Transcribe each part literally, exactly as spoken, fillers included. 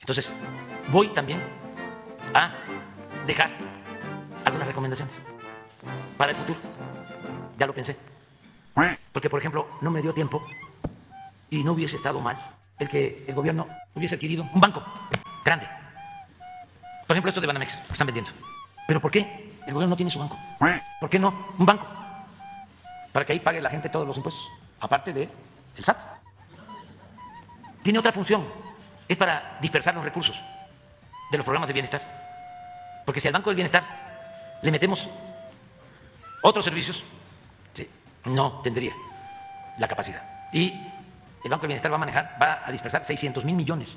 Entonces, voy también a dejar algunas recomendaciones para el futuro. Ya lo pensé. Porque, por ejemplo, no me dio tiempo y no hubiese estado mal el que el gobierno hubiese adquirido un banco grande. Por ejemplo, esto de Banamex que están vendiendo. ¿Pero por qué el gobierno no tiene su banco? ¿Por qué no un banco? Para que ahí pague la gente todos los impuestos, aparte del S A T. Tiene otra función, es para dispersar los recursos de los programas de bienestar. Porque si al Banco del Bienestar le metemos otros servicios, ¿sí?, no tendría la capacidad. Y el Banco del Bienestar va a manejar, va a dispersar seiscientos mil millones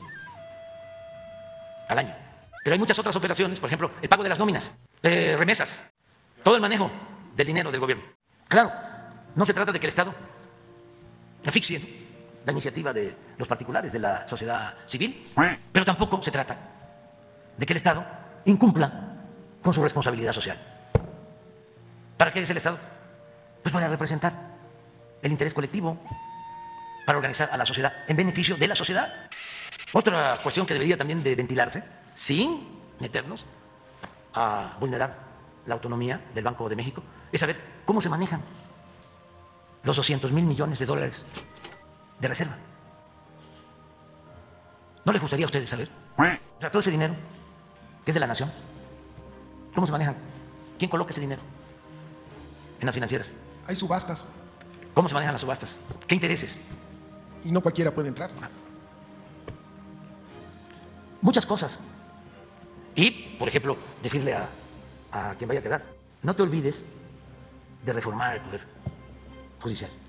al año. Pero hay muchas otras operaciones, por ejemplo, el pago de las nóminas, eh, remesas, todo el manejo del dinero del gobierno. Claro, no se trata de que el Estado asfixie, ¿no?, la iniciativa de los particulares, de la sociedad civil, pero tampoco se trata de que el Estado incumpla con su responsabilidad social. ¿Para qué es el Estado? Pues para representar el interés colectivo, para organizar a la sociedad en beneficio de la sociedad. Otra cuestión que debería también de ventilarse, sin meternos a vulnerar la autonomía del Banco de México, es saber cómo se manejan los doscientos mil millones de dólares de reserva. ¿No les gustaría a ustedes saber? O sea, todo ese dinero que es de la nación, ¿cómo se manejan? ¿Quién coloca ese dinero en las financieras? Hay subastas ¿Cómo se manejan las subastas? ¿Qué intereses? y no cualquiera puede entrar. Muchas cosas. Y, por ejemplo, decirle a, a quien vaya a quedar, no te olvides de reformar el Poder Judicial.